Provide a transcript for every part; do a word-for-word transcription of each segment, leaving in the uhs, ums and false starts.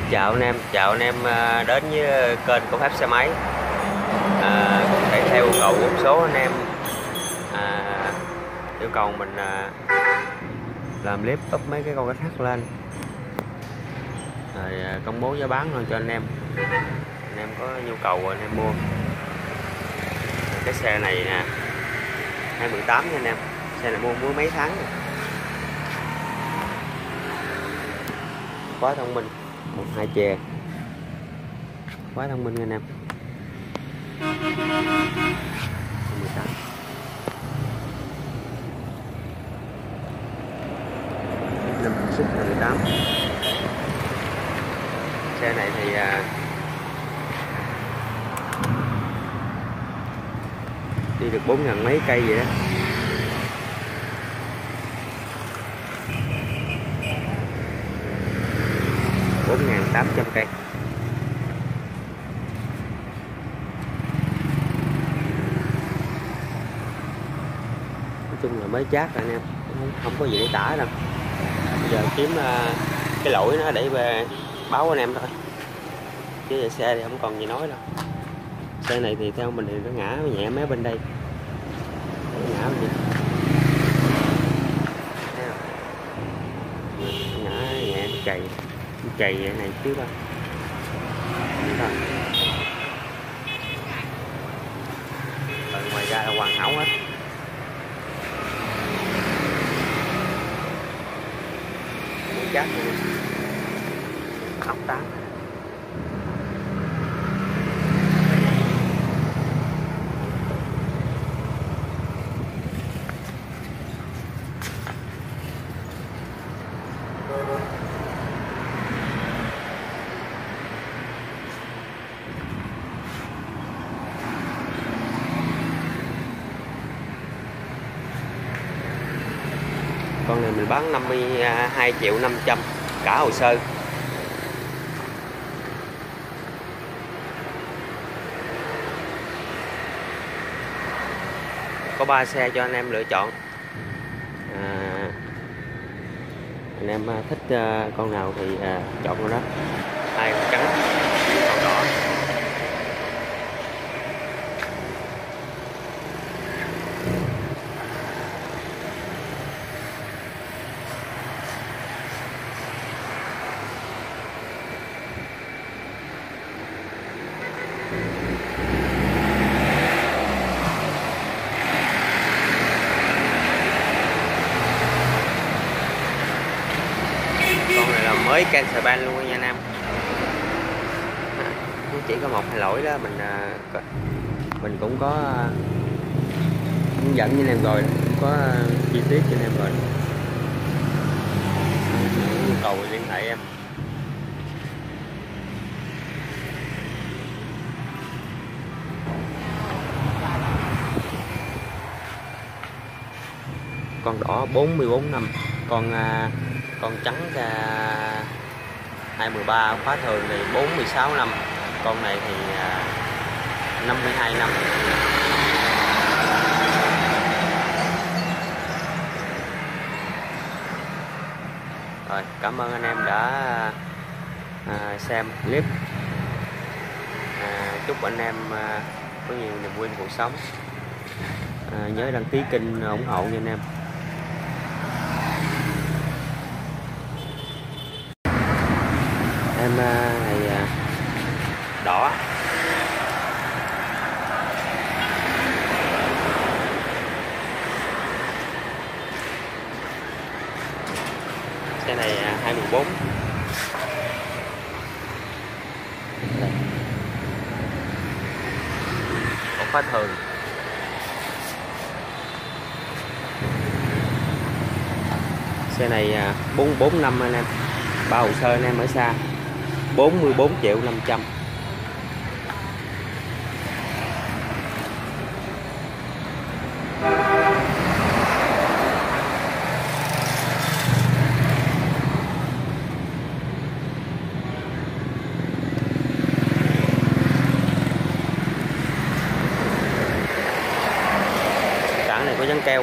Chào anh em, chào anh em à, đến với kênh của Pháp Xe Máy. À, cũng thể theo yêu cầu của một số anh em à, yêu cầu mình à, làm clip up mấy cái con cá thác lên rồi à, công bố giá bán luôn cho anh em. Anh em có nhu cầu anh em mua. Cái xe này nè, hai mười tám nha anh em. Xe này mua mới mấy tháng rồi. Quá thông minh, một hai chè, quá thông minh anh em. mười tám năm xích mười tám. Xe này thì à, đi được bốn ngàn mấy cây vậy đó. bốn ngàn tám trăm cây. Nói chung là mới chát rồi anh em, không, không có gì để tả đâu. Bây giờ kiếm uh, cái lỗi nó để về báo anh em thôi, chứ về xe thì không còn gì nói đâu. Xe này thì theo mình thì nó ngã nhẹ mấy bên đây, nó ngã bên đây. Ngã nhẹ chày chày vậy này chứ đâu. Rồi ngoài ra là hoàn hảo hết. Muốn chắc luôn. Ốc tám. Con này mình bán năm mươi hai triệu năm trăm cả hồ sơ. Có ba xe cho anh em lựa chọn. À, anh em thích uh, con nào thì uh, chọn con đó. Hai con trắng, con đỏ. Con này là mới cancel ban luôn nha anh em. Nó chỉ có một hai lỗi đó, mình mình cũng có hướng dẫn cho anh em rồi, cũng có chi tiết cho anh em rồi. Nhu cầu liên hệ em. Con đỏ bốn mươi bốn năm, con con trắng ra hai mươi ba, khóa thường thì bốn mươi sáu năm, con này thì năm mươi hai năm. Rồi, cảm ơn anh em đã à, xem clip. À, chúc anh em à, có nhiều niềm vui cuộc sống. À, nhớ đăng ký kênh ủng hộ nha anh em. Em này đỏ. Xe này hai mươi bốn. Có khóa thường. Xe này bốn mươi bốn năm anh em. Ba hồ sơ anh em ở xa. bốn mươi bốn triệu năm trăm. Cản này có dán keo.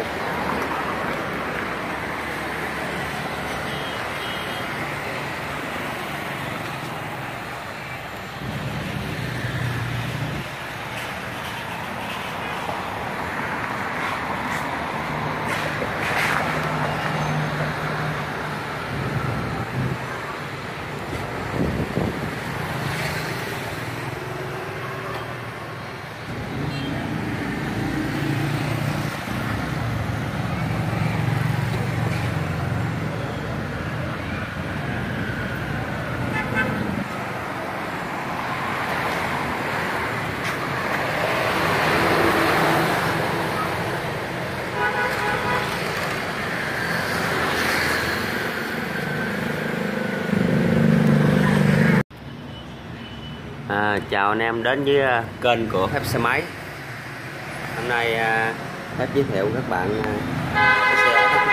À, chào anh em đến với uh, kênh của Phép Xe Máy. Hôm nay uh, Phép giới thiệu các bạn uh, cái xe Thắc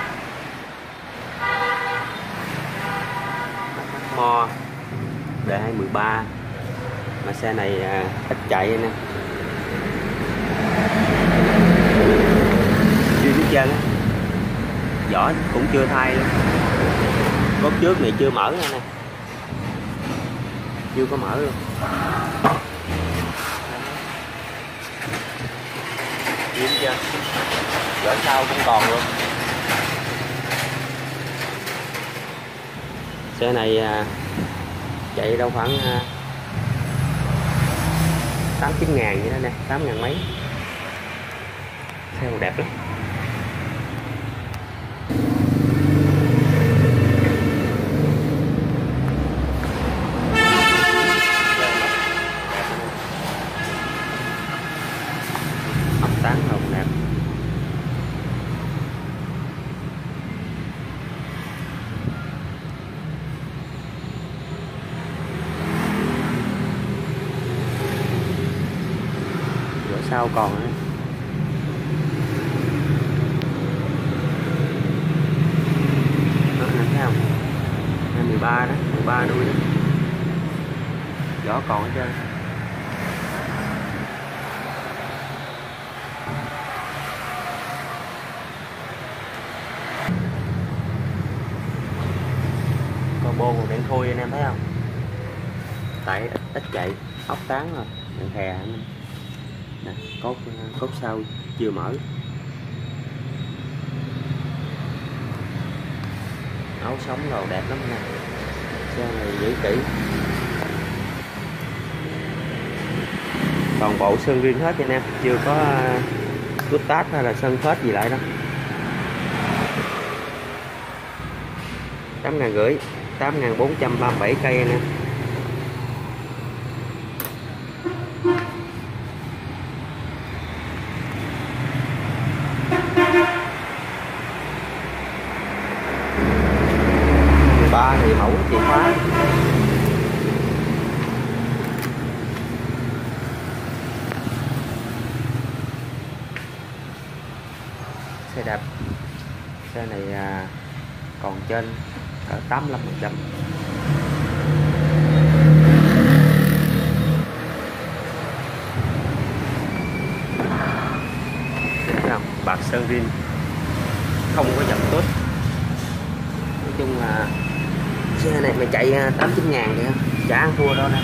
Mo Mo D hai một ba, mà xe này uh, ít chạy anh em, chưa hết trơn á, vỏ cũng chưa thay luôn, cốt trước này chưa mở nữa nè, chưa có mở luôn. Điếm chưa, vỏ sau cũng còn luôn. Xe này à, chạy đâu khoảng à, tám chín ngàn vậy đó nè, tám ngàn mấy. Xe còn đẹp lắm. Tán hồng đẹp. Vỏ sau còn nữa. Đó, thấy không? hai mười ba đó, mười ba đuôi đó. Vỏ còn hết trơn. Bô còn đèn thui anh em thấy không? Tại ít, ít chạy, ốc tán rồi, đèn khè nè, cốt cốt sau chưa mở. Áo sống đồ đẹp lắm nè, xe này giữ kỹ. Toàn bộ sơn riêng hết anh em, chưa có cút tát hay là sơn phết gì lại đâu. Tám ngàn rưỡi, tám ngàn bốn trăm ba mươi bảy cây anh em. mười ba thì mẫu chìa khóa. Xe đẹp. Xe này à, còn trên cỡ tám mươi lăm phần trăm. Thấy không? Bạc sơn rin, không có dập tốt. Nói chung là xe này mà chạy tám chín ngàn thì chả ăn thua đâu nè.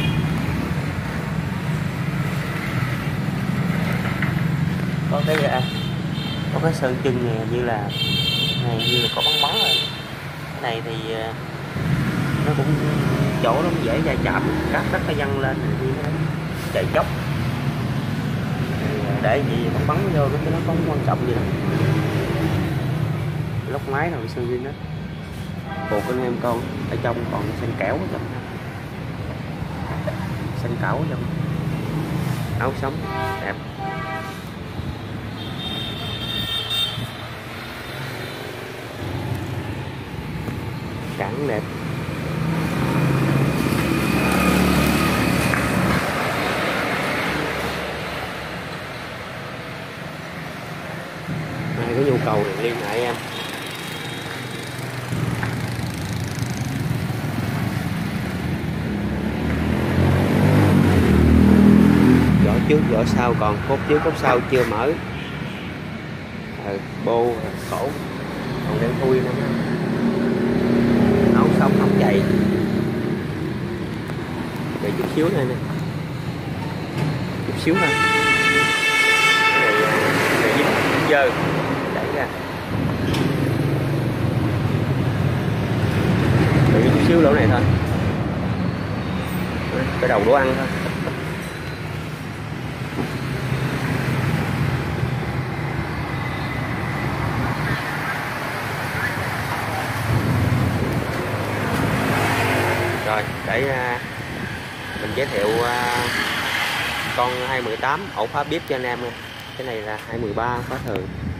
Có cái có cái sơn chân này như là này như là có bắn bắn rồi. Cái này thì nó cũng chỗ nó dễ va chạm, cát đất nó văng lên như thế, chạy chóc để gì bắn bắn vô cái nó không quan trọng gì đâu. Lốc máy nào sơn zin đó. Buộc anh em con ở trong còn xanh kẽo ở trong, xanh cảo ở trong. Áo sống đẹp. Cản đẹp. Ai có nhu cầu thì liên hệ em. Vỏ trước vỏ sau còn, cốt trước cốt sau chưa mở. À, bô cổ còn đen thui nữa. Áo sống không chạy. Để chút xíu này nè, chút xíu thôi. Cái này này dính dơ, đẩy ra. Để chút xíu lỗ này thôi. Cái đầu đồ ăn thôi. Rồi, để uh, mình giới thiệu uh, con hai mười tám ổ khóa bếp cho anh em nha. Cái này là hai mười ba khóa thường.